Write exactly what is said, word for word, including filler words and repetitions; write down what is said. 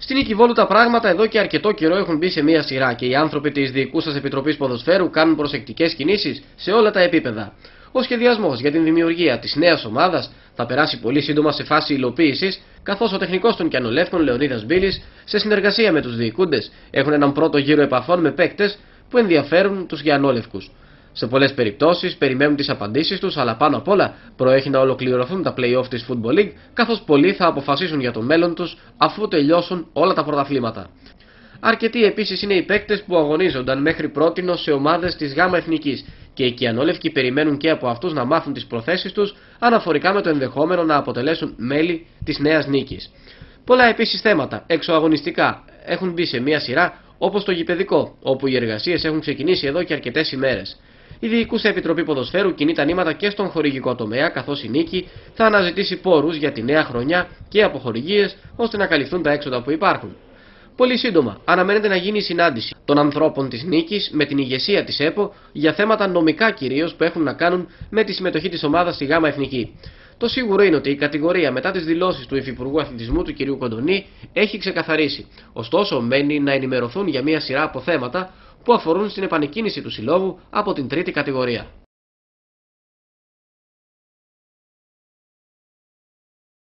Στην Νίκη Βόλου τα πράγματα εδώ και αρκετό καιρό έχουν μπει σε μία σειρά και οι άνθρωποι της Διοικούσας Επιτροπής Ποδοσφαίρου κάνουν προσεκτικές κινήσεις σε όλα τα επίπεδα. Ο σχεδιασμός για την δημιουργία της νέας ομάδας θα περάσει πολύ σύντομα σε φάση υλοποίησης, καθώς ο τεχνικός των Κιανολεύκων Λεωνίδας Μπίλης, σε συνεργασία με τους διοικούντες, έχουν έναν πρώτο γύρο επαφών με παίκτες που ενδιαφέρουν τους Κιανόλευκους. Σε πολλές περιπτώσεις περιμένουν τις απαντήσεις τους, αλλά πάνω απ' όλα προέχει να ολοκληρωθούν τα play-off της Football League, καθώς πολλοί θα αποφασίσουν για το μέλλον τους αφού τελειώσουν όλα τα πρωταθλήματα. Αρκετοί επίσης είναι οι παίκτες που αγωνίζονταν μέχρι πρότινος σε ομάδες της ΓΑΜΑ Εθνικής και οι Κιανόλευκοι περιμένουν και από αυτούς να μάθουν τις προθέσεις τους αναφορικά με το ενδεχόμενο να αποτελέσουν μέλη της Νέας Νίκης. Πολλά επίσης θέματα εξωαγωνιστικά έχουν μπει σε μία σειρά, όπως το γηπεδικό, όπου οι εργασίες έχουν ξεκινήσει εδώ και αρκετές ημέρες. Η Διοικούσα Επιτροπή Ποδοσφαίρου κινεί τα νήματα και στον χορηγικό τομέα, καθώς η Νίκη θα αναζητήσει πόρους για τη νέα χρονιά και από χορηγίες ώστε να καλυφθούν τα έξοδα που υπάρχουν. Πολύ σύντομα αναμένεται να γίνει η συνάντηση των ανθρώπων της Νίκης με την ηγεσία της ΕΠΟ για θέματα νομικά κυρίως που έχουν να κάνουν με τη συμμετοχή της ομάδας στη ΓΑΜΑ Εθνική. Το σίγουρο είναι ότι η κατηγορία μετά τις δηλώσεις του Υφυπουργού Αθλητισμού του κ. Κοντονή έχει ξεκαθαρίσει. Ωστόσο, μένει να ενημερωθούν για μια σειρά από θέματα που αφορούν στην επανεκκίνηση του συλλόγου από την τρίτη κατηγορία.